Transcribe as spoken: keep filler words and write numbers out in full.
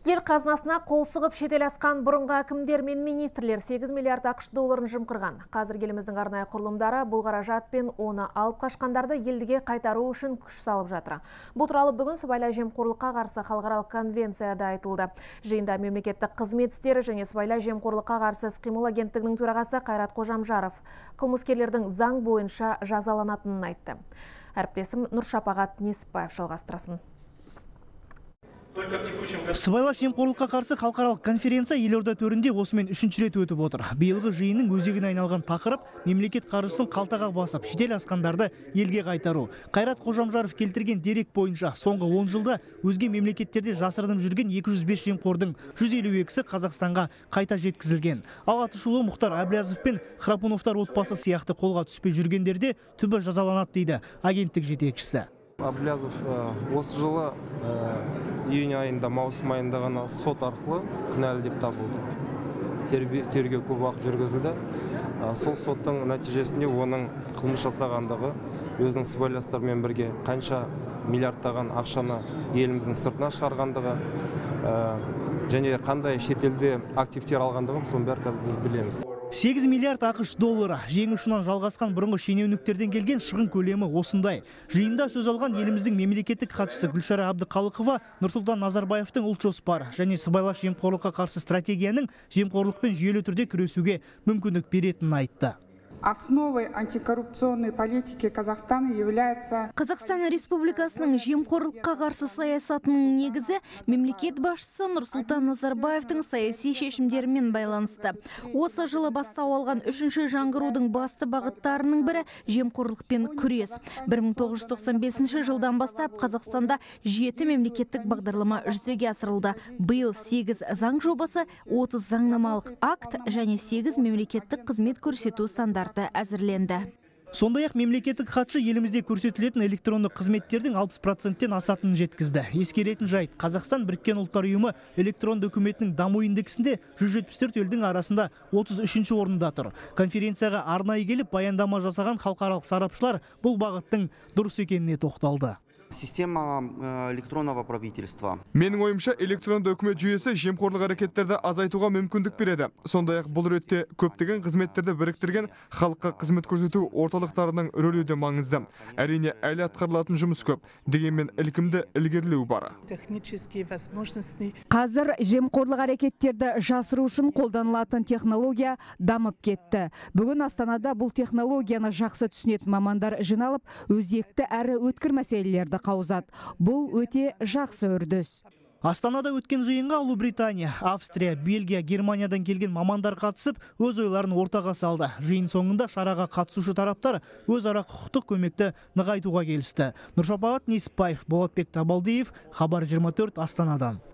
Ел қазынасына қол сұғып шетел асқан бұрынғы әкімдер мен министрлер сегіз миллиард ақш долларын жымқырған. Қазір еліміздің арнайы құрылымдары бұл қаражатпен оны алып қашқандарды елдіге қайтару үшін күш салып жатыр. Бұл туралы бүгін сыбайлас жемқорлыққа қарсы халықаралық конвенцияда айтылды. Жиында мемлекеттік қызмет істері және сыбайлас жемқорлыққа қарсы іс-қимыл агенттігінің төрағасы Қайрат Қожамжаров қылмыскерлердің заң бойынша жазаланатынын айтты. Әріптесім Нұршапағат Несіпбаев жалғастырасын. Сыбайлас жемқорлыққа қарсы халықаралық конференция елорда төрінде осымен үшінші рет өтіп отыр. Биылғы жиынның өзегіне айналған тақырып мемлекет қаржысын қалтаға басып, шетел асқандарды елге қайтару. Қайрат Қожамжаров келтірген дерек бойынша соңғы он жылда өзге мемлекеттерде жасырынып жүрген екі жүз бес жемқордың жүз елу екісі Қазақстанға қайта жеткізілген. Ал Атышулы Мұхтар Әблязов пен Храпуновтар отбасы сияқты қолға түспей жүргендерде түбі жазаланады дейді агенттік жетекшісі. Әблязов осы жылы июнь айында, маусым айында ғана сот арқылы кінәлі деп табылды. Тергеу көп уақыт жүргізілді. Сол соттың нәтижесінде оның қылмыс жасағандығы, өзінің сыбайластарымен бірге қанша миллиардтаған ақшаны еліміздің сыртына шығарғандығы және қандай шетелде активтер алғандығын соның бәрі қазір біз білеміз. сегіз миллиард ақш доллары жең ұшынан жалғасқан бұрынғы шенеуніктерден келген шығын көлемі осындай. Жиында сөз алған еліміздің мемлекеттік хатшысы Гүлшара Әбдіқалықова Нұрсұлтан Назарбаевтың ұлт жоспары және сыбайлас жемқорлыққа қарсы стратегияның жемқорлықпен жүйелі түрде күресуге мүмкіндік беретінін айтты. Основой антикоррупционной политики Казахстана является... Қазақстан Республикасының жемқорлыққа қарсы саясатының негізі мемлекет басшысы Нұрсұлтан Назарбаевтың саяси шешімдерімен байланысты. Осы жылы бастау алған үшінші жаңғырудың басты бағыттарының бірі жемқорлықпен күрес. бір мың тоғыз жүз тоқсан бесінші жылдан бастап Қазақстанда жеті мемлекеттік бағдарлама жүзеге асырылды. Биыл сегіз заң жобасы, отыз заңнамалық акт және сегіз мемлекеттік қызмет көрсету стандарты әзірленді. Сондай-ақ мемлекеттік хатшы елімізде көрсетілетін электрондық қызметтердің алпыс проценттен асатынын жеткізді. Ескеретін жайт, Қазақстан Біріккен Ұлттар ұйымы электронды үкіметтің даму индексінде жүз жетпіс төрт елдің арасында отыз үшінші орында тұр. Конференцияға арнайы келіп баяндама жасаған халықаралық сарапшылар бұл бағыттың дұрыс екеніне тоқталды. Система электронного правительства. Менің ойымша электронды үкімет жүйесі жемқорлық әрекеттерді азайтуға мүмкіндік береді. Сондай-ақ бұл ретте көптеген қызметтерді біріктірген халыққа қызмет көрсету орталықтарының рөлі де маңызды. Әрине әлі атқарылатын жұмыс көп, дегенмен ілкімді ілгерілеу бар. Қазір жемқорлық әрекеттерді жасыру үшін қолданылатын технология дамып кетті. Бүгін Астанада бұл технологияны жақсы түсінетін мамандар жиналып, өзекті әрі өткір мәселелерді қаузат. Бұл өте жақсы үрдіс. Астанада өткен жиынға Ұлыбритания, Австрия, Бельгия, Германиядан келген мамандар қатысып, өз ойларын ортаға салды. Жиын соңында шараға қатысушы тараптар өзара құқықтық көмекті нығайтуға келісті. Нұршапағат Несіпбаев, Болатбек Табалдиев, Хабар жиырма төрт, Астанадан.